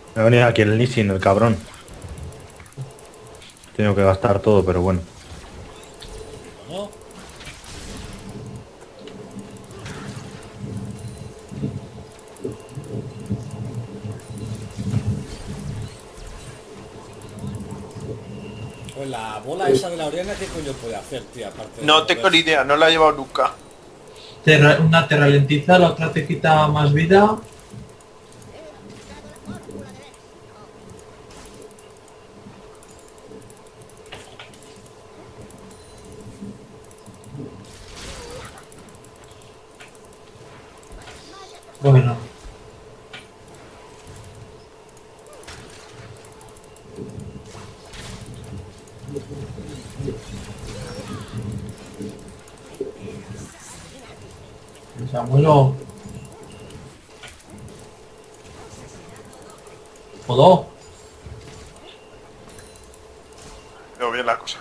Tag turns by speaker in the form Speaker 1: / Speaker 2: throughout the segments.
Speaker 1: Me ha venido aquí el Lee Sin, el cabrón. Tengo que gastar todo, pero bueno.
Speaker 2: ¿No? Pues la bola esa de la Oriana, ¿qué coño puede hacer, tío? Aparte de
Speaker 3: No tengo ni
Speaker 2: moverse.
Speaker 3: idea, no la he llevado nunca.
Speaker 4: Una te ralentiza, la otra te quita más vida. Bueno, Samuelo, ¿puedo?
Speaker 3: Veo bien la cosa.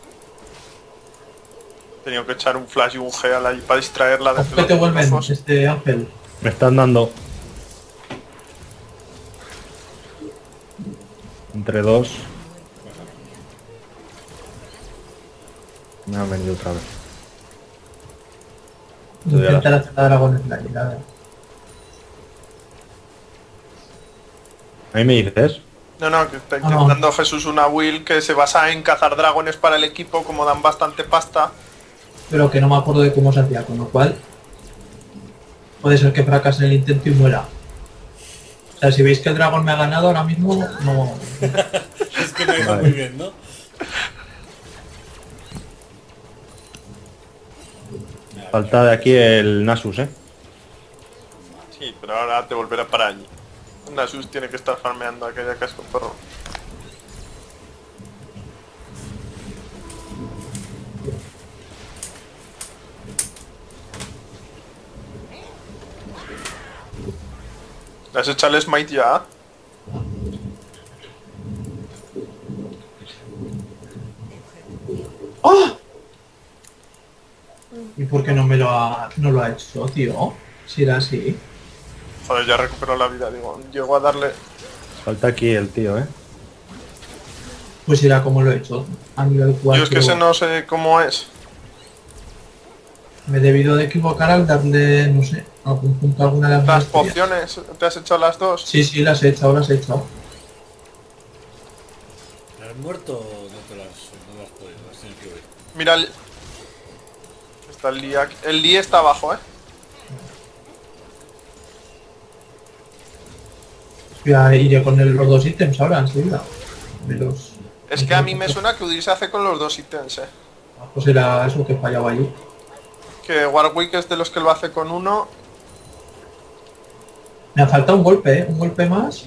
Speaker 3: He tenido que echar un flash y un gel ahí para distraerla de
Speaker 4: ¿Qué te
Speaker 3: los
Speaker 4: vuelven,
Speaker 3: ojos.
Speaker 4: Ángel?
Speaker 1: Me están dando entre dos. Me han venido otra vez. Estoy a
Speaker 4: Intentar
Speaker 1: las-
Speaker 4: hacer la dragones en la llegada.
Speaker 1: ¿A mí me dices?
Speaker 3: No, no, que está
Speaker 4: Ah, no.
Speaker 3: intentando Jesús una build que se basa en cazar dragones para el equipo, como dan bastante pasta.
Speaker 4: Pero que no me acuerdo de cómo se hacía, con lo cual puede ser que fracase el intento y muera. O sea, si veis que el dragón me ha ganado ahora mismo, no.
Speaker 2: Es que me iba
Speaker 1: Vale.
Speaker 2: muy bien, ¿no?
Speaker 1: Falta de aquí el Nasus, ¿eh?
Speaker 3: Sí, pero ahora te volverá para allí. Nasus tiene que estar farmeando aquella casco perro. ¿Le has echado el smite ya?
Speaker 4: ¡Ah! ¿Y por qué no lo ha hecho, tío? Si era así.
Speaker 3: Joder, ya recuperó la vida, digo. Llego a darle...
Speaker 1: Falta aquí el tío, ¿eh?
Speaker 4: Pues era como lo he hecho. A nivel
Speaker 3: Yo
Speaker 4: 4.
Speaker 3: es que ese no sé cómo es.
Speaker 4: Me he debido de equivocar al darle, no sé, algún punto a alguna de las
Speaker 3: Las
Speaker 4: maestrías.
Speaker 3: pociones, ¿te has echado las dos?
Speaker 4: Sí, sí, las he echado, las he echado.
Speaker 2: ¿Has muerto o no te no las has podido? Has tenido que huir.
Speaker 3: Mira, está el Lee aquí. El Lee está abajo, ¿eh?
Speaker 4: Ya iré con los dos ítems ahora, enseguida. Me los...
Speaker 3: Es que a mí me suena que Udyr se hace con los dos ítems,
Speaker 4: Pues era eso que fallaba allí.
Speaker 3: Que Warwick es de los que lo hace con uno.
Speaker 4: Me ha faltado un golpe, ¿eh? Un golpe más.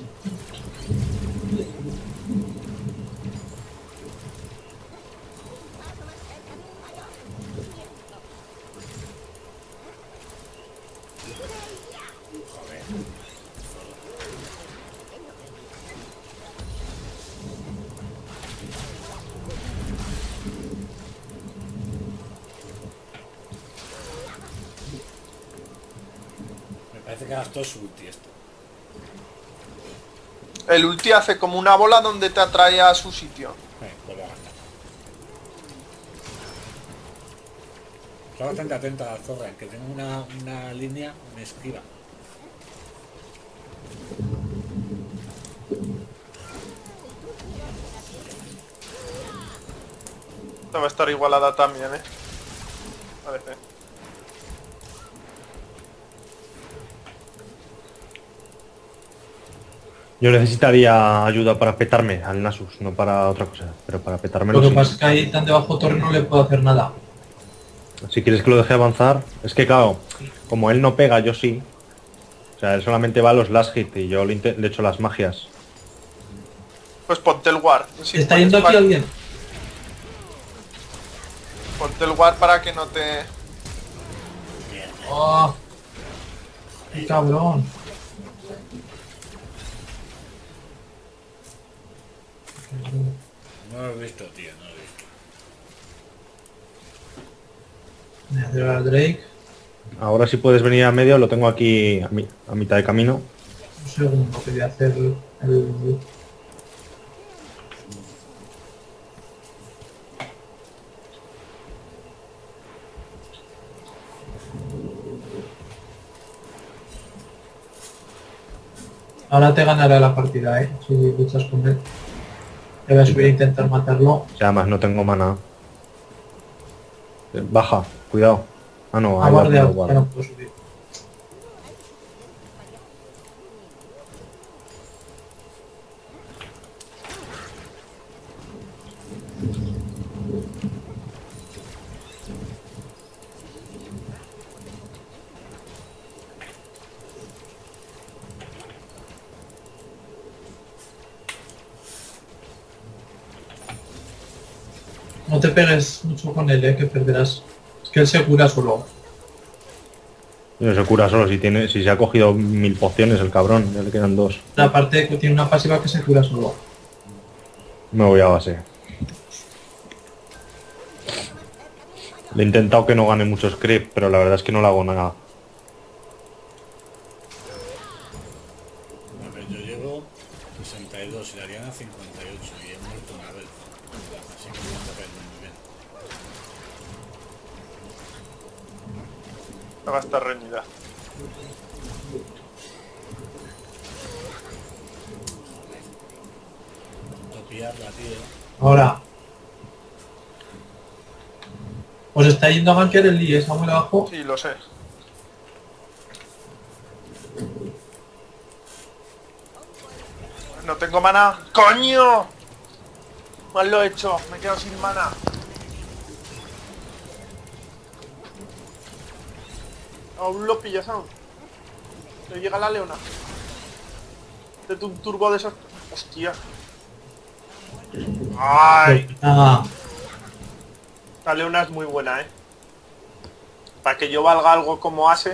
Speaker 2: Me parece que gastó su ulti esto.
Speaker 3: El ulti hace como una bola donde te atrae a su sitio.
Speaker 2: Pues lo ha gastado. Está bastante atenta a la zorra, en que tengo una línea, me esquiva.
Speaker 3: Esta va a estar igualada también, Parece.
Speaker 1: Yo necesitaría ayuda para petarme al Nasus, no para otra cosa, pero para petármelo
Speaker 4: Lo que
Speaker 1: sí.
Speaker 4: pasa es que ahí tan debajo torre no le puedo hacer nada.
Speaker 1: Si quieres que lo deje avanzar, es que claro, como él no pega, yo sí. O sea, él solamente va a los last hit y yo le echo las magias.
Speaker 3: Pues ponte el ward. Sí,
Speaker 4: ¿Está
Speaker 3: pones
Speaker 4: yendo aquí
Speaker 3: para-
Speaker 4: alguien?
Speaker 3: Ponte el ward para que no te...
Speaker 4: ¡Oh! ¡Qué cabrón!
Speaker 2: No lo he visto, tío, no lo he visto.
Speaker 4: Me hace al Drake.
Speaker 1: Ahora si puedes venir a medio, lo tengo aquí a mitad de camino.
Speaker 4: Un segundo que voy a hacer El- Ahora te ganará la partida, si luchas con él. Te voy a subir a intentar matarlo.
Speaker 1: O sea, además no tengo mana. Baja, cuidado. Ah, no,
Speaker 4: Ha
Speaker 1: ahí la
Speaker 4: guardiado,
Speaker 1: puedo
Speaker 4: ya
Speaker 1: guardar.
Speaker 4: no puedo subir. No te pegues mucho con él, que perderás. Es que él se cura solo.
Speaker 1: No se cura solo, si se ha cogido 1000 pociones el cabrón, ya le quedan 2.
Speaker 4: Aparte que tiene una pasiva que se cura solo.
Speaker 1: Me voy a base. Le he intentado que no gane muchos creep, pero la verdad es que no le hago nada.
Speaker 2: A ver, yo llevo 62 y la Ariana 58 y he muerto una vez. Así que me está cayendo muy bien.
Speaker 3: Va a estar reñida.
Speaker 2: Intento pillarla, tío.
Speaker 4: Ahora. Os está yendo a gankear el Lee, está muy abajo.
Speaker 3: Sí, lo sé. No tengo mana. ¡Coño! Mal lo he hecho. Me he quedado sin mana. Aún lo pillas aún. Le llega la leona. De un turbo de esos. Hostia. ¡Ay!
Speaker 4: Ah,
Speaker 3: La leona es muy buena, Para que yo valga algo como Ase.
Speaker 2: A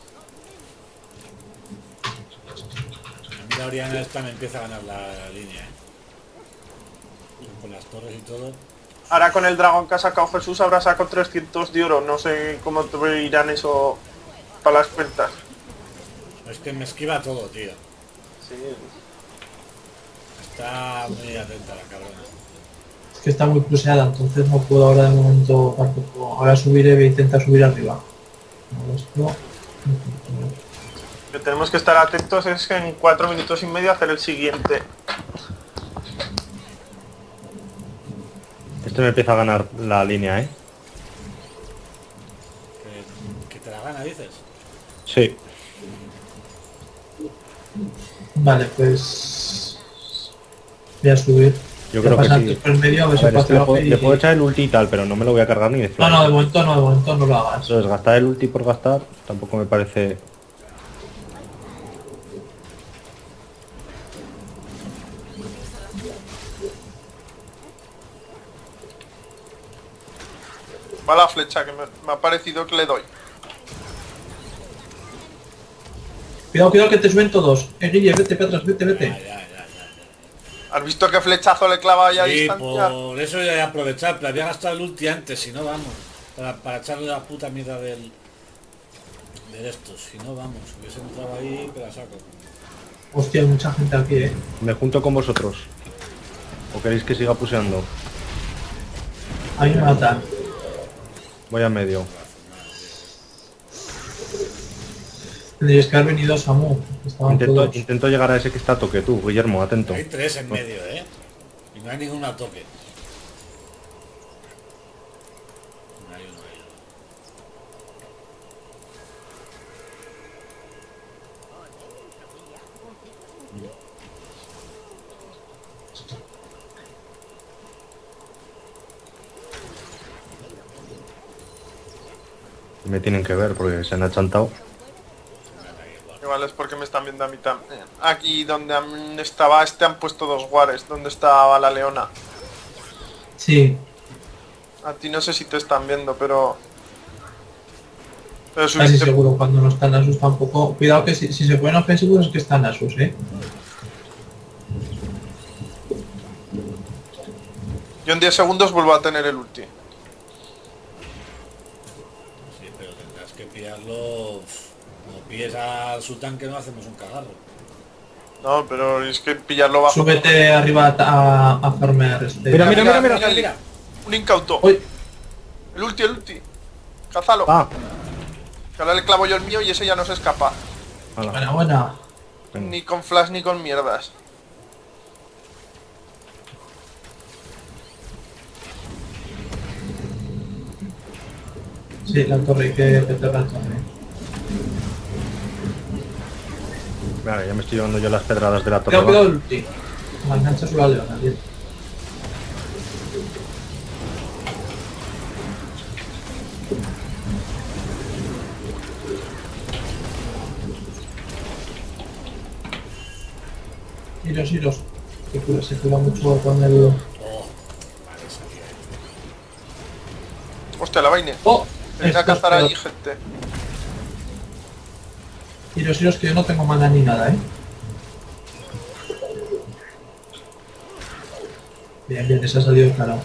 Speaker 2: mí la Oriana esta me empieza a ganar la línea, Con las torres y todo.
Speaker 3: Ahora con el dragón que ha sacado Jesús habrá sacado 300 de oro. No sé cómo te irán eso para las cuentas.
Speaker 2: Es que me esquiva todo, tío.
Speaker 3: Sí.
Speaker 2: Está muy atenta la cabrona.
Speaker 4: es que está muy cruceada, entonces no puedo ahora de momento tampoco. Ahora subiré, voy a intentar subir arriba. No, esto.
Speaker 3: Lo que tenemos que estar atentos es que en 4 minutos y medio hacer el siguiente.
Speaker 1: Este me empieza a ganar la línea,
Speaker 2: Que te la gana, dices.
Speaker 1: Sí.
Speaker 4: Vale, pues. Voy a subir.
Speaker 1: Yo
Speaker 4: Voy a
Speaker 1: creo que
Speaker 4: pasar
Speaker 1: sí.
Speaker 4: por el medio a ver
Speaker 1: A
Speaker 4: si
Speaker 1: ver,
Speaker 4: pasa
Speaker 1: le
Speaker 4: la
Speaker 1: puedo,
Speaker 4: y-
Speaker 1: le puedo echar el ulti y tal, pero no me lo voy a cargar ni de
Speaker 4: No,
Speaker 1: fly.
Speaker 4: no, de momento no lo hagas.
Speaker 1: Entonces, gastar el ulti por gastar tampoco me parece...
Speaker 3: Va la flecha que me ha parecido que le doy.
Speaker 4: Cuidado, cuidado que te suben todos. Guille, vete para atrás, vete,
Speaker 2: Ya,
Speaker 4: vete.
Speaker 2: ya.
Speaker 3: ¿Has visto qué flechazo le clava ya a
Speaker 2: Sí,
Speaker 3: distancia?
Speaker 2: por eso ya he aprovechado, pero había gastado el ulti antes, si no vamos. Para echarle la puta mierda del estos, si no vamos, hubiese entrado ahí te la saco.
Speaker 4: Hostia, hay mucha gente aquí,
Speaker 1: Me junto con vosotros. ¿O queréis que siga puseando?
Speaker 4: Ahí me matan.
Speaker 1: Voy a medio.
Speaker 4: Tendríais que haber venido Samu. Estaban todos.
Speaker 1: Intento llegar a ese que está a toque, tú, Guillermo, atento.
Speaker 2: Hay 3 en medio, y no hay ningún a toque. No hay uno ahí.
Speaker 1: Me tienen que ver porque se han achantado.
Speaker 3: Igual es porque me están viendo a mí también. Aquí donde estaba este han puesto 2 guares, donde estaba la leona.
Speaker 4: Sí,
Speaker 3: A ti no sé si te están viendo, pero... Pero
Speaker 4: casi
Speaker 3: subiste...
Speaker 4: seguro. Cuando no están Asus tampoco. Cuidado que si se ponen ofensivos es que están Asus,
Speaker 3: Yo en 10 segundos vuelvo a tener el ulti.
Speaker 2: Sí, pero tendrás que pillarlo. Como pilles al sultán que no hacemos un cagarro.
Speaker 3: No, pero es que pillarlo bajo.
Speaker 4: Súbete arriba a farmear este.
Speaker 1: Mira, mira, mira, mira.
Speaker 2: Mira.
Speaker 3: Un incauto.
Speaker 4: Uy,
Speaker 3: El ulti, el ulti. Cázalo.
Speaker 1: Ah,
Speaker 3: Que ahora le clavo yo el mío y ese ya no se escapa.
Speaker 1: hala.
Speaker 4: buena, buena.
Speaker 1: Venga.
Speaker 3: Ni con flash ni con mierdas.
Speaker 4: Sí, la torre, que toca la torre.
Speaker 1: Vale, ya me estoy llevando yo las pedradas de la torre.
Speaker 4: Cuidado, cuidado
Speaker 1: baja.
Speaker 4: el ulti. Me engancha solo a leona, bien. Iros, iros. Que cura, se cura mucho con el...
Speaker 2: Oh, vale, salía.
Speaker 3: Hostia, la vaina.
Speaker 4: ¡Oh!
Speaker 3: Venga a
Speaker 4: Estos
Speaker 3: cazar ahí,
Speaker 4: pedos.
Speaker 3: gente.
Speaker 4: Iros, iros, que yo no tengo mana ni nada, ¿eh? Bien, bien, ese ha salido claro.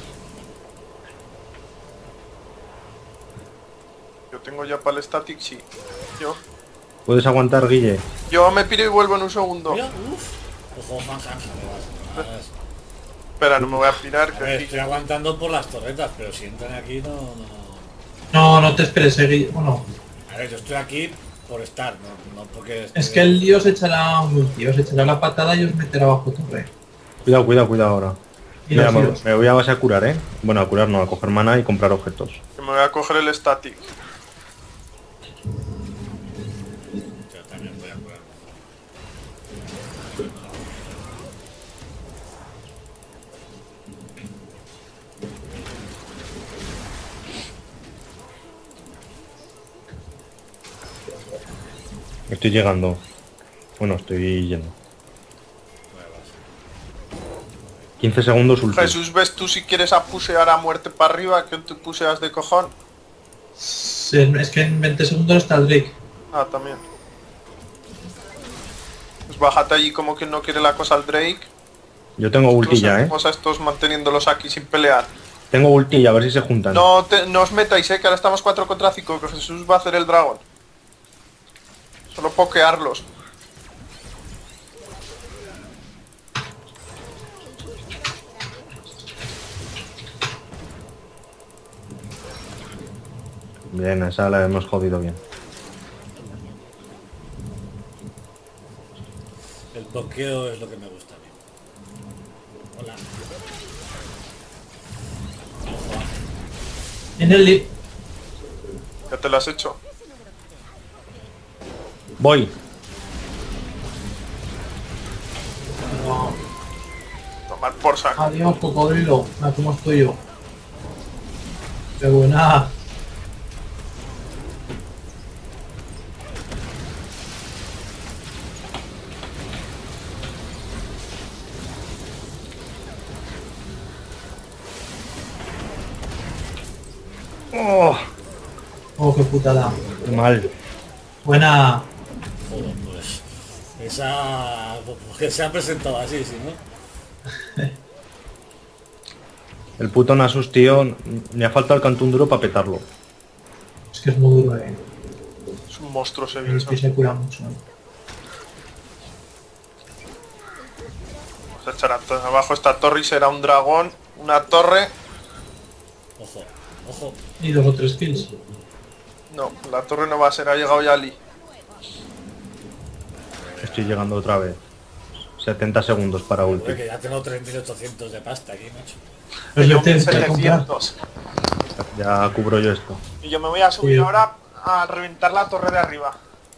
Speaker 3: Yo tengo ya para el static, sí.
Speaker 1: ¿Puedes aguantar, Guille?
Speaker 3: Yo me piro y vuelvo en un segundo.
Speaker 2: Mira, uff. Ojo, Juan Hansa, me vas.
Speaker 3: Espera, no me voy a pirar.
Speaker 2: A ver,
Speaker 3: Que
Speaker 2: estoy aguantando por las torretas, pero si entran aquí no...
Speaker 4: No, no te esperes, bueno,
Speaker 2: A ver, yo estoy aquí por estar, no porque...
Speaker 4: es que el lío os echará un ulti, os echará la patada y os meterá bajo torre.
Speaker 1: Cuidado, cuidado, cuidado ahora.
Speaker 4: Iros,
Speaker 1: Mira,
Speaker 4: iros.
Speaker 1: me voy a base a curar, ¿eh? Bueno, a curar no, a coger mana y comprar objetos.
Speaker 3: me voy a coger el static.
Speaker 2: Yo también voy a curar.
Speaker 1: Estoy llegando. Bueno, estoy yendo. 15 segundos ulti.
Speaker 3: Jesús, ¿ves tú si quieres a pusear a muerte para arriba? Que tú puseas de cojón.
Speaker 4: Es que en 20 segundos está el Drake.
Speaker 3: Ah, también. Pues bájate allí como que no quiere la cosa al Drake.
Speaker 1: Yo tengo ulti ya, ¿eh?
Speaker 3: Vamos a estos manteniéndolos aquí sin pelear.
Speaker 1: Tengo ulti, a ver si se juntan.
Speaker 3: No, no os metáis, que ahora estamos 4 contra 5, que Jesús va a hacer el dragón. Solo pokearlos.
Speaker 1: Bien, esa la hemos jodido bien.
Speaker 2: El pokeo es lo que me gusta a mí. Hola.
Speaker 4: En el lead.
Speaker 3: Ya te lo has hecho.
Speaker 1: Voy.
Speaker 4: No.
Speaker 3: Tomar por saco.
Speaker 4: Adiós, cocodrilo. Mira cómo estoy yo. Qué buena.
Speaker 1: Oh,
Speaker 4: Oh, qué putada.
Speaker 1: qué mal.
Speaker 4: Buena.
Speaker 2: Joder, pues... Esa... Porque se ha presentado así, ¿sí, no?
Speaker 1: El puto Nasus, tío, me ha faltado el cantón duro para petarlo.
Speaker 4: Es que es muy duro, eh.
Speaker 3: Es un monstruo ese
Speaker 4: El
Speaker 3: bicho.
Speaker 4: que se cura mucho.
Speaker 3: Vamos a echar abajo esta torre y será un dragón. Una torre.
Speaker 2: Ojo, ojo.
Speaker 4: Y 2 o 3 kills.
Speaker 3: No, la torre no va a ser, ha llegado ya Ali.
Speaker 1: Estoy llegando otra vez. 70 segundos para ulti.
Speaker 2: Joder, que ya tengo 3.800 de pasta aquí, macho.
Speaker 4: Los
Speaker 3: Yo
Speaker 4: metes a comprar.
Speaker 3: 700.
Speaker 1: Ya cubro yo esto.
Speaker 3: Y yo me voy a subir
Speaker 4: Sí.
Speaker 3: ahora a reventar la torre de arriba.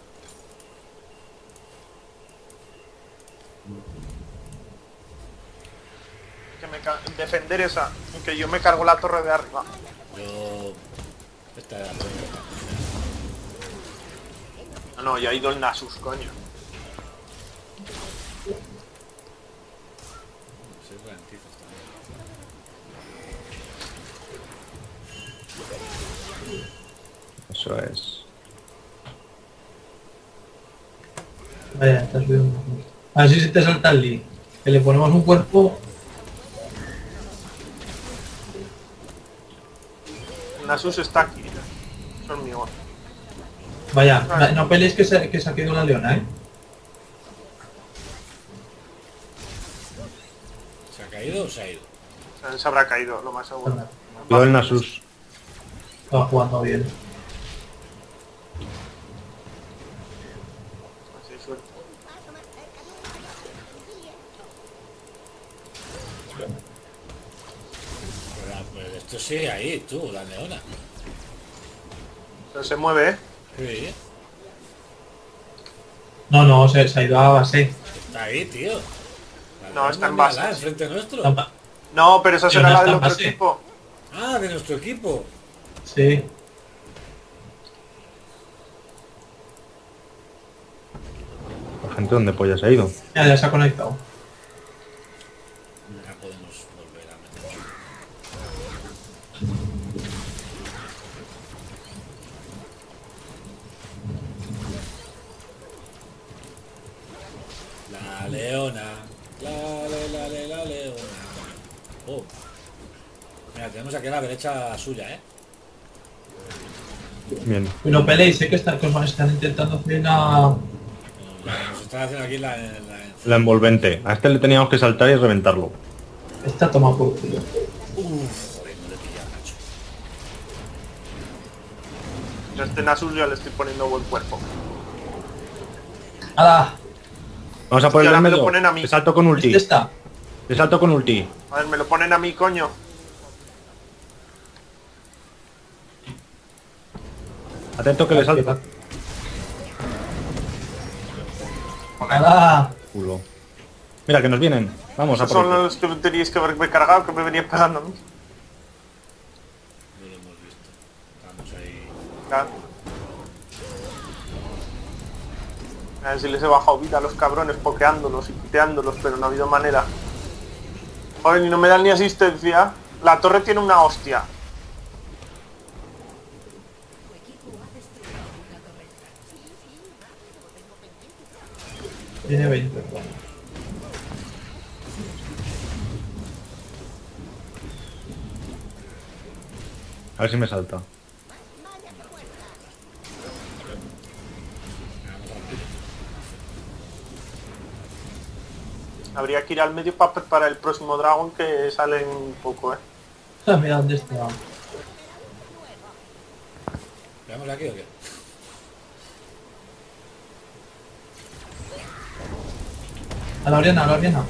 Speaker 3: Que defender esa. Que yo me cargo la torre de arriba.
Speaker 2: Yo... Esta era la primera.
Speaker 3: No, ya ha ido el Nasus, coño.
Speaker 2: Soy ralentizos también.
Speaker 1: Eso es.
Speaker 4: Vaya, estás subiendo. A ver si te salta el lead. Que le ponemos un cuerpo.
Speaker 3: El Nasus está aquí. Es hormigón.
Speaker 4: Vaya, no peleéis que se ha quedado la leona, eh.
Speaker 2: caído o se ha ido?
Speaker 3: Se habrá caído, lo más seguro.
Speaker 1: Yo el Nasus.
Speaker 4: Estaba jugando bien.
Speaker 3: Así suerte.
Speaker 2: Pues esto sigue ahí, tú, la leona.
Speaker 3: Pero se mueve, ¿eh?
Speaker 2: Sí,
Speaker 4: No, se ha ido a base.
Speaker 2: está ahí, tío. La
Speaker 3: No,
Speaker 2: leona,
Speaker 3: está en
Speaker 2: mírala,
Speaker 3: base.
Speaker 2: enfrente nuestro.
Speaker 3: No, pero esa será
Speaker 4: no
Speaker 3: la
Speaker 4: está
Speaker 3: del
Speaker 4: en
Speaker 3: otro
Speaker 4: base.
Speaker 3: equipo.
Speaker 2: Ah, de nuestro equipo.
Speaker 4: Sí.
Speaker 1: La gente donde pollas se ha ido.
Speaker 4: Ya se ha conectado.
Speaker 2: Ya podemos volver a meter. La leona. La leona. Oh. Mira, tenemos aquí a la derecha suya, ¿eh?
Speaker 1: Bien.
Speaker 4: Y no peleéis, sé que están intentando hacer una...
Speaker 2: Nos están haciendo aquí la
Speaker 1: La envolvente. A este le teníamos que saltar y reventarlo.
Speaker 4: Esta toma por culo.
Speaker 2: Uf, joder, no le he pillado, macho.
Speaker 3: Yo a este Nasus ya le estoy poniendo buen cuerpo.
Speaker 4: ¡Hala!
Speaker 1: Vamos a por el
Speaker 3: ahora
Speaker 1: del
Speaker 3: me lo
Speaker 1: medio.
Speaker 3: ponen a mí.
Speaker 1: Le salto con ulti.
Speaker 4: ¿Este está?
Speaker 1: Le salto con ulti.
Speaker 3: A ver, me lo ponen a mí, coño.
Speaker 1: Atento que le salto.
Speaker 4: ¡Hala!
Speaker 1: Culo. Mira que nos vienen. Vamos a
Speaker 3: Esos
Speaker 1: por
Speaker 3: son
Speaker 1: ellos.
Speaker 3: los que teníais que haberme cargado, que me venían pegando a mí.
Speaker 2: No lo hemos visto. Estamos ahí.
Speaker 3: Claro. A ver si les he bajado vida a los cabrones, pokeándolos y quiteándolos, pero no ha habido manera. Joder, y no me dan ni asistencia. La torre tiene una hostia.
Speaker 4: Tiene 20.
Speaker 1: A ver si me salta.
Speaker 3: Habría que ir al medio para preparar el próximo dragón que sale en un poco,
Speaker 4: Mira dónde está.
Speaker 2: ¿Veamos aquí o qué?
Speaker 4: A la Oriana, a la Oriana.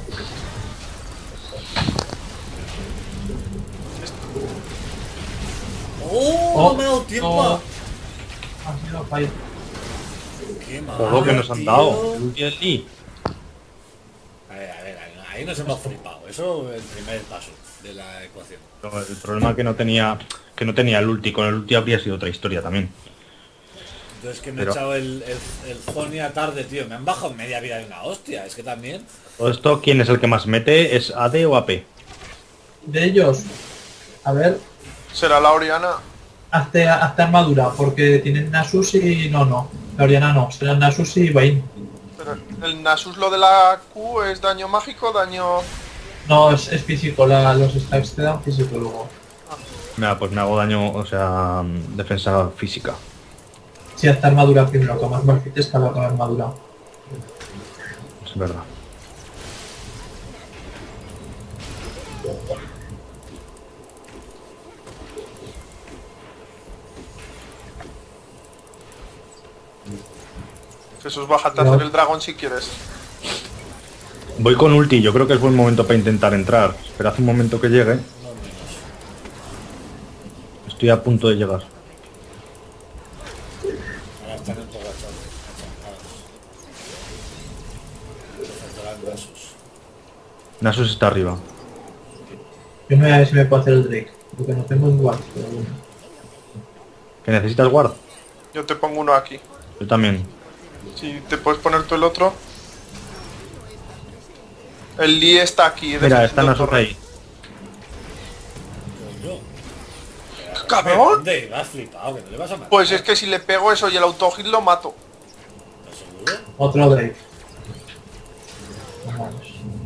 Speaker 2: ¡Oh! ¡No me ha dado tiempo!
Speaker 4: oh. Ha sido fallo.
Speaker 2: ¡Qué mal!
Speaker 1: Todo que nos han dado. El ulti del Lee.
Speaker 2: A ver, ahí nos hemos flipado. Eso es el primer paso de la ecuación.
Speaker 1: Pero el problema es que no tenía el ulti. Con el ulti habría sido otra historia también.
Speaker 2: Entonces que me
Speaker 1: Pero-
Speaker 2: he echado el Zonia tarde, tío. Me han bajado media vida de una hostia. Es que también...
Speaker 1: Todo esto, ¿quién es el que más mete? ¿Es AD o AP?
Speaker 4: De ellos, a ver,
Speaker 3: Será la Oriana.
Speaker 4: hazte armadura, porque tienen Nasus y... No. La Oriana no, serán Nasus y Vayne.
Speaker 3: Pero el Nasus, lo de la Q, es daño mágico, daño...
Speaker 4: No, es físico, los stacks te dan físico luego.
Speaker 1: Mira, pues me hago daño, o sea, defensa física.
Speaker 4: Si hazte armadura primero, que más marfites que con armadura.
Speaker 1: Es verdad.
Speaker 3: Jesús, bájate a
Speaker 4: No.
Speaker 3: hacer el dragón si quieres.
Speaker 1: Voy con ulti, yo creo que es buen momento para intentar entrar. Esperad un momento que llegue. Estoy a punto de llegar.
Speaker 2: Ahora están emborrachados. Faltarán vasos.
Speaker 1: Nasus está arriba.
Speaker 4: Yo me voy a ver si me puedo hacer el Drake, porque no tengo un guard, pero bueno.
Speaker 1: ¿Que necesitas guard?
Speaker 3: Yo te pongo uno aquí.
Speaker 1: Yo también.
Speaker 3: Si te puedes poner tú el otro. El Lee está aquí.
Speaker 1: Mira, está
Speaker 3: defendiendo
Speaker 1: Nasus
Speaker 3: torre.
Speaker 1: ahí.
Speaker 2: Coño.
Speaker 3: ¡Cabrón!
Speaker 2: ¿Dónde? Vas flipado, que no le vas a matar.
Speaker 3: Pues es que si le pego eso y el autohit lo mato.
Speaker 2: ¿Estás seguro?
Speaker 4: Otro Drake. Vamos.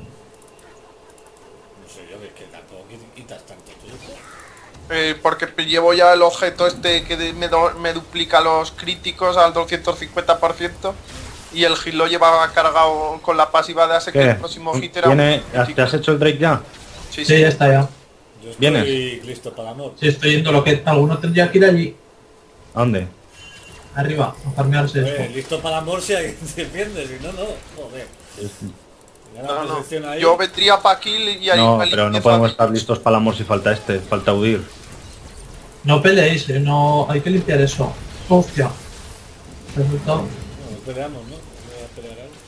Speaker 2: No sé yo, que tampoco quitas tanto tú.
Speaker 3: Porque llevo ya el objeto este que me duplica los críticos al 250%. Y el hit lo lleva cargado con la pasiva de hace que
Speaker 1: ¿Qué?
Speaker 3: el próximo hit era un
Speaker 1: ¿Te
Speaker 3: crítico.
Speaker 1: has hecho el Drake ya?
Speaker 3: Sí,
Speaker 4: Sí, ya está ya.
Speaker 2: Yo estoy
Speaker 1: ¿Vienes?
Speaker 2: listo para el amor.
Speaker 4: Sí, estoy yendo. Lo que alguno tendría que ir allí,
Speaker 1: ¿A dónde?
Speaker 4: arriba, a farmearse esto.
Speaker 2: Listo para el amor si alguien se defiende, si no, no. Joder. Ya la
Speaker 3: No,
Speaker 2: posición
Speaker 3: no.
Speaker 2: ahí.
Speaker 3: Yo vendría para aquí y ahí
Speaker 1: No,
Speaker 3: me
Speaker 1: pero no
Speaker 3: limpio
Speaker 1: podemos
Speaker 3: fácil.
Speaker 1: estar listos para el amor si falta este. Falta huir.
Speaker 4: No peleéis, no, hay que limpiar eso. Hostia. Resultado.
Speaker 2: No, peleamos, ¿no? Voy a pelear ahí.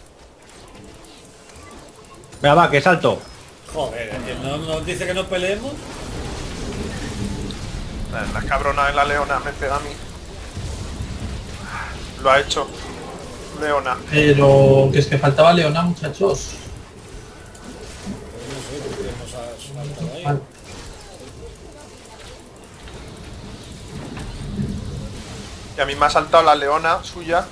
Speaker 1: Venga, va, que salto.
Speaker 2: Joder, es que no nos dice que no peleemos.
Speaker 3: La cabrona de la leona me pega a mí. Lo ha hecho. Leona.
Speaker 4: Pero que es que faltaba Leona, muchachos.
Speaker 2: Pues no sé, tenemos a saltar ahí.
Speaker 4: Vale.
Speaker 3: Y a mí me ha saltado la leona suya.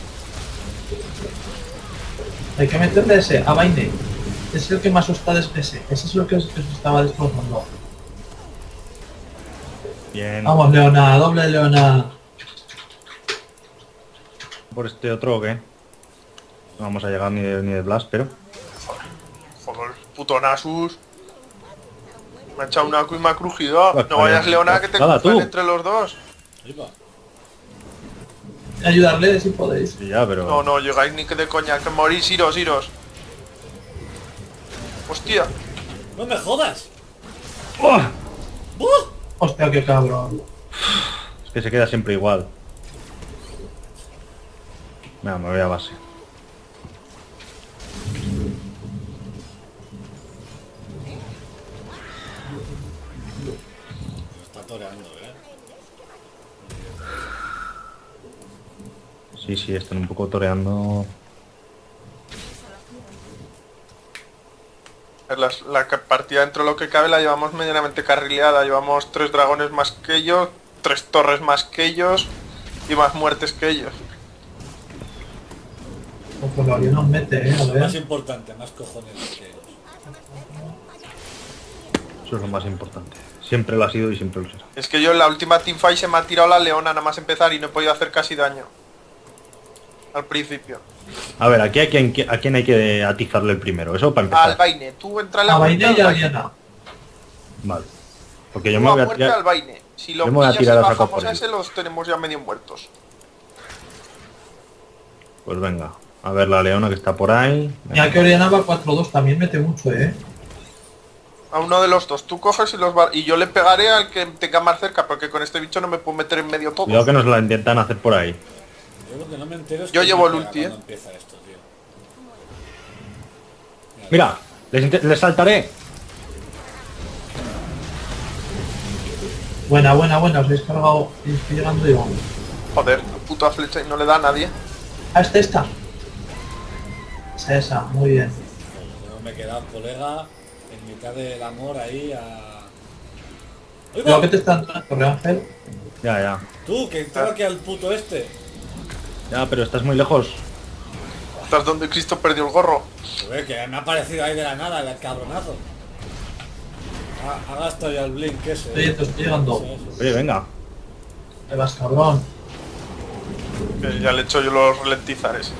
Speaker 4: Hay que meterle ese, a Vaine. Es el que más os está ese. Ese es el que os estaba destrozando.
Speaker 1: Bien.
Speaker 4: Vamos, Leona, doble Leona.
Speaker 1: ¿Por este otro o qué? No vamos a llegar ni de Blast, pero...
Speaker 3: Joder, puto Nasus. Me ha echado una Q y me ha crujido.
Speaker 1: Pues,
Speaker 3: No vayas,
Speaker 1: vale,
Speaker 3: leona, que te
Speaker 1: nada,
Speaker 3: crujen
Speaker 1: tú.
Speaker 3: entre los dos.
Speaker 2: Ahí va.
Speaker 4: Ayudarle si podéis.
Speaker 1: Sí, ya, pero...
Speaker 3: No, no, llegáis ni que de coña, que morís, iros, iros. Hostia.
Speaker 2: ¡No me jodas!
Speaker 1: ¡Oh!
Speaker 2: ¡Buh!
Speaker 4: Hostia, qué cabrón.
Speaker 1: Es que se queda siempre igual. Venga, me voy a base.
Speaker 2: Se está toreando, ¿eh?
Speaker 1: Sí, están un poco toreando.
Speaker 3: Partida dentro de lo que cabe la llevamos medianamente carrileada. Llevamos 3 dragones más que ellos, 3 torres más que ellos y más muertes que ellos.
Speaker 4: Pues lo nos mete, a
Speaker 2: Más
Speaker 4: ver.
Speaker 2: importante, más cojones que ellos.
Speaker 1: Eso es lo más importante. Siempre lo ha sido y siempre lo será.
Speaker 3: Es que yo en la última teamfight se me ha tirado la leona nada más empezar y no he podido hacer casi daño. Al principio.
Speaker 1: A ver, aquí a quién hay que atizarle el primero. Eso para
Speaker 3: Al
Speaker 1: empezar.
Speaker 3: Vaine, tú entra en la
Speaker 4: A
Speaker 3: muerte
Speaker 4: Vaine y
Speaker 3: al
Speaker 4: a
Speaker 3: Vaine.
Speaker 4: Diana.
Speaker 1: Vale. Porque yo
Speaker 3: Tú
Speaker 1: me
Speaker 3: a
Speaker 1: voy a
Speaker 3: muerte al
Speaker 1: tirar...
Speaker 3: Vaine. Si lo
Speaker 1: yo me voy a
Speaker 3: pillas y
Speaker 1: tirar a saco
Speaker 3: bajamos
Speaker 1: por
Speaker 3: a
Speaker 1: él.
Speaker 3: ese, los tenemos ya medio muertos.
Speaker 1: Pues venga. A ver la leona que está por ahí.
Speaker 4: Mira que Oriana va 4-2, también mete mucho,
Speaker 3: A uno de los dos, tú coges y los va... Y yo le pegaré al que tenga más cerca, porque con este bicho no me puedo meter en medio todo.
Speaker 1: Cuidado que nos la intentan hacer por ahí.
Speaker 2: Yo lo que no me entero es
Speaker 3: Yo
Speaker 2: que
Speaker 3: llevo
Speaker 2: me
Speaker 3: el
Speaker 2: pega
Speaker 3: ulti,
Speaker 2: cuando empieza esto, tío.
Speaker 1: Mira, les saltaré.
Speaker 4: Buena, os habéis cargado y estoy llegando yo.
Speaker 3: Joder, puta flecha y no le da a nadie.
Speaker 4: Ah, esta. Esa, muy bien.
Speaker 2: Luego me he quedado, colega, en mitad del amor ahí a... ¡Oiga!
Speaker 4: Creo que te están dando Torre Ángel.
Speaker 1: Ya.
Speaker 2: Tú, que tengo aquí al puto este.
Speaker 1: Ya, pero estás muy lejos.
Speaker 3: Estás donde Cristo perdió el gorro.
Speaker 2: Joder, que me ha aparecido ahí de la nada el cabronazo. Ha gastado ya el blink ese.
Speaker 4: Estoy llegando.
Speaker 2: Eso.
Speaker 1: Oye, venga.
Speaker 4: Ahí vas, cabrón.
Speaker 3: Que ya le he hecho yo los ralentizares.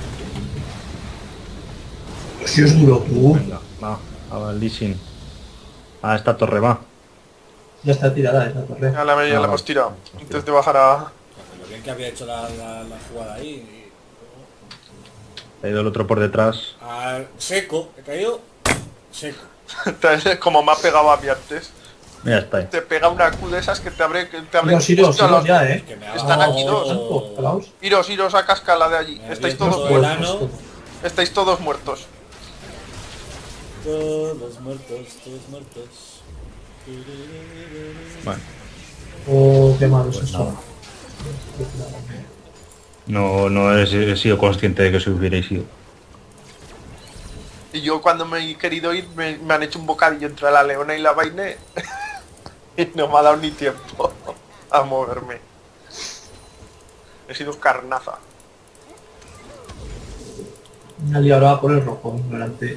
Speaker 4: Si es duro tú.
Speaker 1: Venga, va. A ver, Lee Sin. A esta torre va.
Speaker 4: Ya está tirada esa torre.
Speaker 3: Ya la
Speaker 1: Ah,
Speaker 3: hemos tirado.
Speaker 1: hostia.
Speaker 3: Antes de bajar a...
Speaker 2: Lo bien que había hecho la jugada ahí.
Speaker 1: Ha ido el otro por detrás.
Speaker 2: Seco, he caído seco.
Speaker 3: Como me ha pegado a mí antes.
Speaker 1: Mira, está ahí.
Speaker 3: Te pega una Q de esas que te abre...
Speaker 4: Iros,
Speaker 3: Hostia, los-
Speaker 4: ya,
Speaker 2: Que me ha
Speaker 3: Están
Speaker 2: dado-
Speaker 3: aquí dos.
Speaker 4: Santo, calaos.
Speaker 3: Iros a cascala de allí.
Speaker 2: Me
Speaker 3: Estáis
Speaker 2: había
Speaker 3: todos
Speaker 2: puesto el
Speaker 3: muertos.
Speaker 2: ano.
Speaker 3: Estáis todos muertos.
Speaker 2: Todos muertos, todos muertos.
Speaker 1: Bueno,
Speaker 4: Oh, qué malo es
Speaker 1: pues
Speaker 4: eso.
Speaker 1: nada. No he sido consciente de que se hubierais ido.
Speaker 3: Y yo cuando me he querido ir me han hecho un bocadillo entre la leona y la vaine. Y no me ha dado ni tiempo a moverme. He sido carnaza.
Speaker 4: Me ha liado ahora por el rojo, ignorante.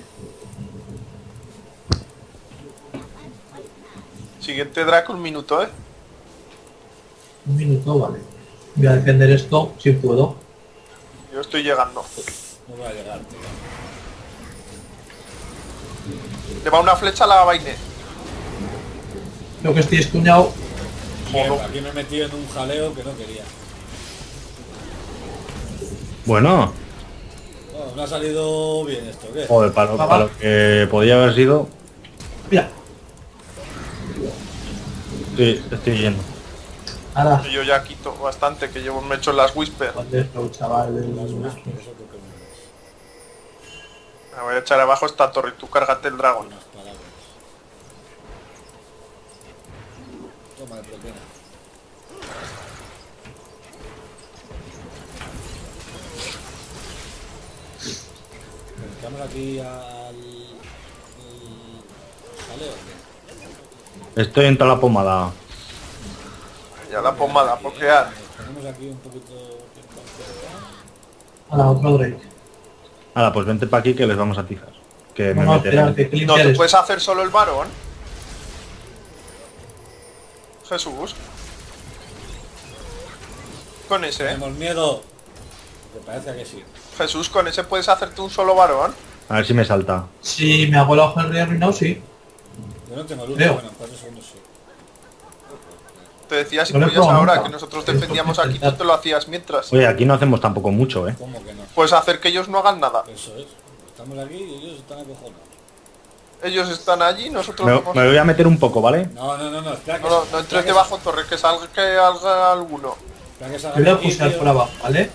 Speaker 3: Siguiente Draco, un minuto, ¿eh?
Speaker 4: Un minuto, vale. Voy a defender esto si puedo.
Speaker 3: Yo estoy llegando.
Speaker 2: No voy a llegar, tío.
Speaker 3: Le va una flecha a la vaine.
Speaker 4: Creo que estoy escuñado.
Speaker 2: Mierda, aquí me he metido en un jaleo que no quería.
Speaker 1: Bueno,
Speaker 2: Oh, no ha salido bien esto, ¿qué?
Speaker 1: joder, para lo que podía haber sido.
Speaker 4: Mira,
Speaker 1: Sí, estoy yendo.
Speaker 4: ahora.
Speaker 3: Yo ya quito bastante, que llevo me he hecho las Whisper.
Speaker 4: Joder, chaval.
Speaker 2: Eso que me-
Speaker 3: Me voy a echar abajo esta torre y tú cárgate el dragón.
Speaker 2: unas palabras. Toma de propina. Estamos aquí al jaleo.
Speaker 1: Estoy en toda la pomada.
Speaker 3: Ya la pomada, a pokear.
Speaker 2: Tenemos aquí un poquito tiempo.
Speaker 4: Ahora, otro Drake.
Speaker 1: Ahora, pues vente para aquí que les vamos a tizar. Que me
Speaker 4: No,
Speaker 1: meteré.
Speaker 4: espera, que hay que
Speaker 3: No,
Speaker 4: limpiar
Speaker 3: tú
Speaker 4: esto.
Speaker 3: puedes hacer solo el varón. Jesús. Con ese,
Speaker 2: Tenemos miedo. Me parece que sí.
Speaker 3: Jesús, con ese puedes hacerte un solo varón.
Speaker 1: A ver si me salta.
Speaker 4: Si me hago el ojo del rey arruinado, sí.
Speaker 2: Yo no tengo luz,
Speaker 4: Creo.
Speaker 2: bueno, en 4 segundos sí.
Speaker 3: Te decía si
Speaker 4: No lo he
Speaker 3: podías
Speaker 4: probado
Speaker 3: ahora,
Speaker 4: nunca.
Speaker 3: que nosotros
Speaker 4: Pero
Speaker 3: defendíamos
Speaker 4: porque
Speaker 3: aquí, tú te lo hacías mientras.
Speaker 1: Oye, aquí no hacemos tampoco mucho, ¿eh?
Speaker 2: ¿Cómo que no?
Speaker 3: Puedes hacer que ellos no hagan nada.
Speaker 2: Eso es. Estamos aquí y ellos están acojonados.
Speaker 3: Ellos están allí, nosotros
Speaker 1: Me
Speaker 3: vamos...
Speaker 1: voy a meter un poco, ¿vale?
Speaker 2: No, espera que...
Speaker 3: No, no
Speaker 2: espera
Speaker 3: entres
Speaker 2: que-
Speaker 3: debajo, torre, que salga alguno.
Speaker 2: espera que salga
Speaker 4: Te voy a
Speaker 2: aquí,
Speaker 4: pulsar
Speaker 2: tío.
Speaker 4: por abajo, ¿vale?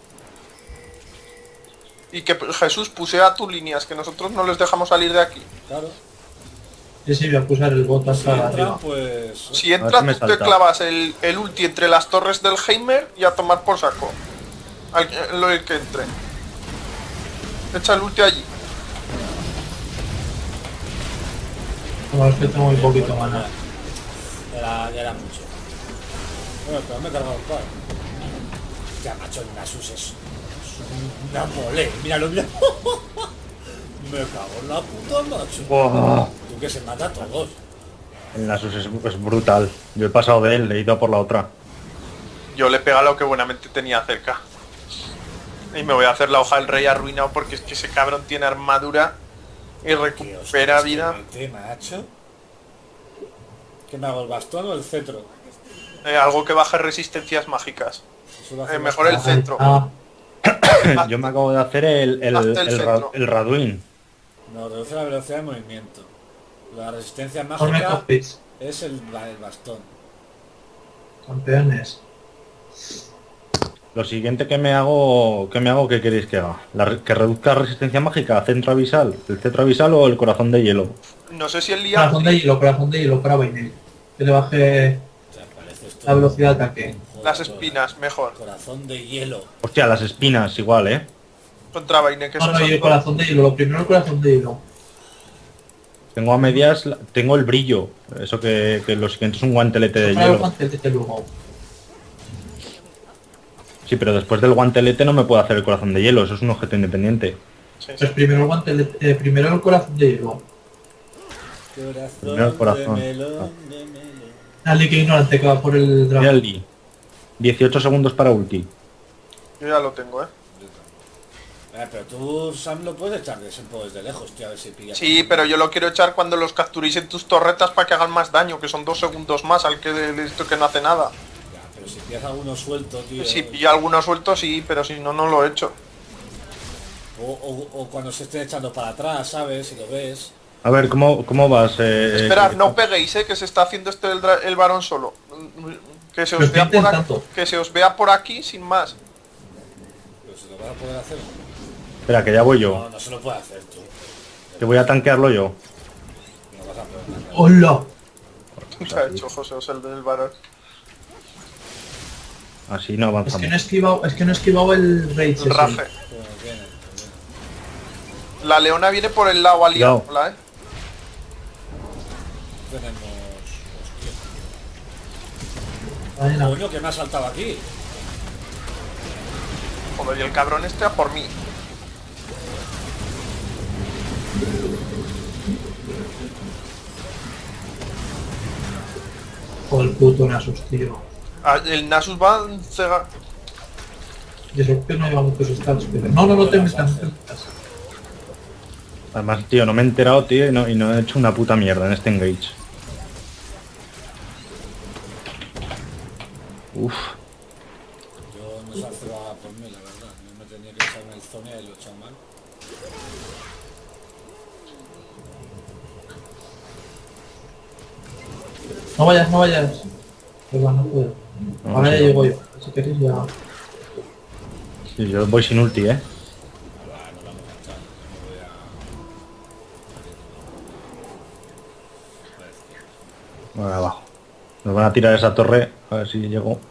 Speaker 3: Y que Jesús pusea tus líneas, que nosotros no les dejamos salir de aquí.
Speaker 2: Claro.
Speaker 4: Sí, sí, voy a pusar el bot
Speaker 2: Si
Speaker 4: hasta
Speaker 2: entran,
Speaker 4: arriba.
Speaker 2: pues...
Speaker 3: Si
Speaker 1: A ver
Speaker 3: entras,
Speaker 1: si me
Speaker 3: tú te
Speaker 1: salta.
Speaker 3: clavas el ulti entre las torres del Heimer y a tomar por saco. El que entre. Echa el ulti allí.
Speaker 4: No, es que tengo muy poquito mana.
Speaker 2: Ya era mucho. Bueno, pero me he cargado el par. Ya, macho, el Nasus es una mole. Míralo, mira. Me cago en la puta, macho.
Speaker 1: Buah.
Speaker 2: Tú que se mata a todos.
Speaker 1: El Nasus es brutal. Yo he pasado de él, le he ido a por la otra.
Speaker 3: Yo le pega lo que buenamente tenía cerca. Y me voy a hacer la hoja del rey arruinado porque es que ese cabrón tiene armadura y
Speaker 2: Dios,
Speaker 3: recupera
Speaker 2: es que
Speaker 3: vida.
Speaker 2: mete, macho. ¿Qué me hago, el bastón o el cetro?
Speaker 3: Algo que baje resistencias mágicas.
Speaker 2: Eso lo hace
Speaker 3: Mejor el
Speaker 2: bastante.
Speaker 3: centro.
Speaker 1: Yo me acabo de hacer
Speaker 3: Hazte el centro.
Speaker 1: el Raduin.
Speaker 2: No, reduce la velocidad de movimiento. La resistencia
Speaker 4: No me
Speaker 2: mágica
Speaker 4: cogéis,
Speaker 2: es el bastón.
Speaker 4: campeones.
Speaker 1: Lo siguiente que me hago, ¿qué queréis que haga? Que reduzca resistencia mágica, centro avisal, el centro avisal o el corazón de hielo.
Speaker 3: No sé si el
Speaker 4: Corazón de hielo para Vainel. Que le baje
Speaker 2: O sea, parece esto...
Speaker 4: la velocidad de ataque.
Speaker 2: Joder,
Speaker 3: las espinas, mejor.
Speaker 2: Corazón de hielo.
Speaker 1: Hostia, las espinas igual, ¿eh?
Speaker 3: Contra Vaine, que
Speaker 4: No,
Speaker 3: son
Speaker 4: no, y el
Speaker 3: dos.
Speaker 4: corazón de hielo. Lo primero el corazón de hielo.
Speaker 1: Tengo a medias, tengo el brillo. Eso que lo siguiente es un guantelete de
Speaker 4: Para el
Speaker 1: hielo.
Speaker 4: guantelete luego.
Speaker 1: Sí, pero después del guantelete no me puedo hacer el corazón de hielo, eso es un objeto independiente.
Speaker 3: Sí, sí.
Speaker 4: Pues primero el guantelete, primero el corazón de hielo.
Speaker 1: Primero el corazón.
Speaker 2: De melón, de melón.
Speaker 4: Dale, que ignorante que va por el
Speaker 1: Mira
Speaker 4: dragón.
Speaker 1: el Di. 18 segundos para ulti.
Speaker 3: Yo ya lo tengo,
Speaker 2: Pero tú, Sam, lo puedes echar desde lejos, tío, a ver si pilla.
Speaker 3: Sí, pero yo lo quiero echar cuando los capturéis en tus torretas para que hagan más daño, que son 2 segundos más al que de esto que no hace nada.
Speaker 2: Ya, pero si pillas alguno suelto, tío.
Speaker 3: Si pilla alguno suelto, sí, pero si no, no lo he hecho.
Speaker 2: O cuando se esté echando para atrás, ¿sabes? Si lo ves.
Speaker 1: A ver, ¿cómo vas?
Speaker 3: Esperad, no peguéis, que se está haciendo el varón solo. Que se
Speaker 4: Lo
Speaker 3: os
Speaker 4: estoy
Speaker 3: vea por aquí,
Speaker 4: intentando.
Speaker 3: que se os vea por aquí sin más.
Speaker 2: Pero si lo vas a poder hacer.
Speaker 1: Espera, que ya voy yo.
Speaker 2: No, no se lo puede hacer tú.
Speaker 1: Que voy a tanquearlo yo.
Speaker 2: No vas a poder hacer.
Speaker 4: ¡Hola!
Speaker 3: ¿Qué ha hecho José Os el del varón?
Speaker 1: Así no
Speaker 4: Es
Speaker 1: avanzamos.
Speaker 4: que no he esquivado el rage. ese.
Speaker 3: Rafe.
Speaker 2: Pero viene.
Speaker 3: La leona viene por el lado aliado, ¿eh?
Speaker 2: Tenemos...
Speaker 4: Vale,
Speaker 2: Hostia.
Speaker 4: no.
Speaker 2: Coño, que me ha saltado aquí.
Speaker 3: Joder, y el cabrón este a por mí.
Speaker 4: Joder, el puto Nasus, tío.
Speaker 3: Ah, el Nasus va a cegar.
Speaker 4: Y eso que no lleva muchos stats, pero... No te metas, no te metas.
Speaker 1: Además, tío, no me he enterado, tío, y no he hecho una puta mierda en este engage. Uf.
Speaker 2: Yo no sé hacer nada por mí, la verdad. Yo me tenía que echar en el zone y lo he echado mal.
Speaker 4: No vayas, no vayas. Pero no puedo.
Speaker 1: No,
Speaker 4: Ahora
Speaker 1: sí,
Speaker 4: ya
Speaker 1: no.
Speaker 4: llego yo. Si queréis ya.
Speaker 1: Sí, yo voy sin ulti,
Speaker 2: Ahora nos vamos a echar. Yo me voy a...
Speaker 1: Bueno, abajo. Nos van a tirar esa torre, a ver si llego.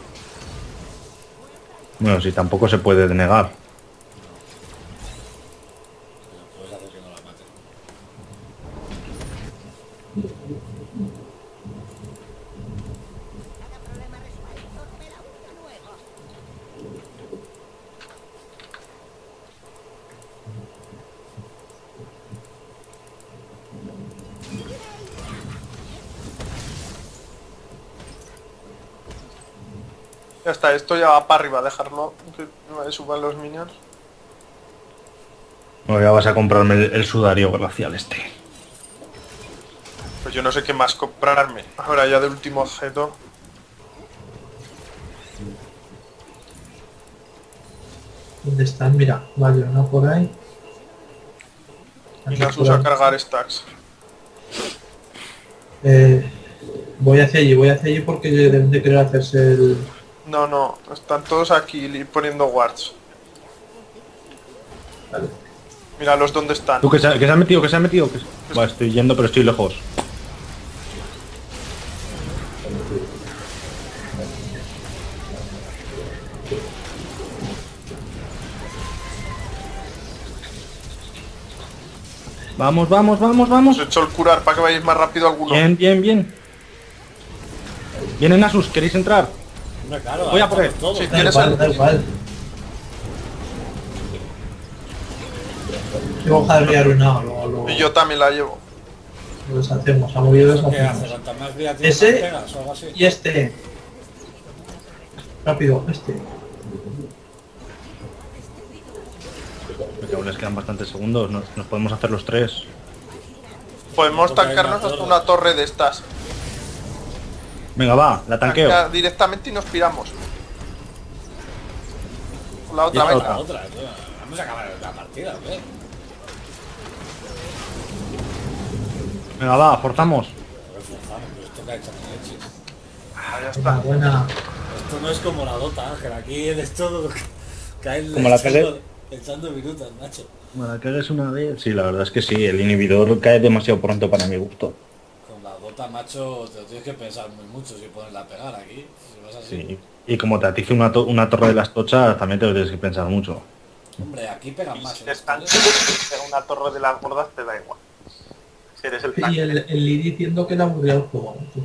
Speaker 1: Bueno, si tampoco se puede denegar.
Speaker 2: Pero puedes hacer que no la maten.
Speaker 3: Ya está, esto ya va para arriba, dejarlo que suban los minions.
Speaker 1: Bueno, ya vas a comprarme el sudario glacial este.
Speaker 3: Pues yo no sé qué más comprarme. Ahora ya del último objeto.
Speaker 4: ¿Dónde están? Mira, vale, una por ahí.
Speaker 3: Y
Speaker 4: Otra
Speaker 3: las
Speaker 4: por
Speaker 3: usa a
Speaker 4: ahí.
Speaker 3: cargar stacks.
Speaker 4: Voy hacia allí porque deben de querer hacerse el...
Speaker 3: No, no, están todos aquí poniendo wards.
Speaker 4: Vale.
Speaker 3: Míralos dónde están.
Speaker 1: ¿Tú que se ha metido? ¿Que se ha metido? Va, estoy yendo, pero estoy lejos. Vamos, vamos, vamos, vamos.
Speaker 3: Os he hecho el curar para que vayáis más rápido alguno.
Speaker 1: Bien, bien, bien. Vienen Asus, ¿queréis entrar?
Speaker 2: Hombre, claro,
Speaker 1: Voy a
Speaker 2: ahora
Speaker 1: por
Speaker 2: estamos todos.
Speaker 3: Sí.
Speaker 4: Da
Speaker 3: ¿Tienes
Speaker 4: igual,
Speaker 3: el-
Speaker 4: da igual. Qué hoja de arruinado, luego
Speaker 3: Y yo también la llevo.
Speaker 4: lo deshacemos. Ha movido
Speaker 2: ¿Eso qué hace?
Speaker 4: deshacemos.
Speaker 2: ¿Cuanta más vida tienes,
Speaker 4: Ese-
Speaker 2: más pegas o algo así?
Speaker 4: Y este. Rápido, este.
Speaker 1: Porque aún les quedan bastantes segundos. Nos podemos hacer los tres.
Speaker 3: Podemos
Speaker 2: Porque hay
Speaker 3: tancarnos
Speaker 2: una
Speaker 3: hasta
Speaker 2: torre.
Speaker 3: una torre de estas.
Speaker 1: Venga, va, la tanqueo.
Speaker 3: Tanquea directamente y nos piramos. La
Speaker 1: Y
Speaker 3: otra,
Speaker 1: esta
Speaker 3: venga.
Speaker 2: La otra, tío. Vamos a acabar la partida, ¿ves?
Speaker 1: Venga, va, forzamos.
Speaker 2: Reforzamos, pero esto que ha hecho leches.
Speaker 3: Ah, ya
Speaker 4: Buena,
Speaker 3: está.
Speaker 4: buena.
Speaker 2: Esto no es como la Dota, Ángel. Aquí es todo caen
Speaker 1: Como la
Speaker 2: echando minutos, macho.
Speaker 1: Bueno, que hagas una vez. Sí, la verdad es que sí, el inhibidor cae demasiado pronto para mi gusto.
Speaker 2: Con la Dota, macho, te lo tienes que pensar muy mucho si ponerla a pegar aquí. Si vas así.
Speaker 1: Sí. Y como te atice una torre de las tochas, también te lo tienes que pensar mucho.
Speaker 2: Hombre, aquí pegan más.
Speaker 3: Si
Speaker 2: en
Speaker 3: eres
Speaker 2: esto,
Speaker 3: tanque,
Speaker 2: ¿eh?
Speaker 3: pega una torre de las gordas te da igual. Si eres el
Speaker 4: Y
Speaker 3: tanque.
Speaker 4: el Lee diciendo que le aburría el juego.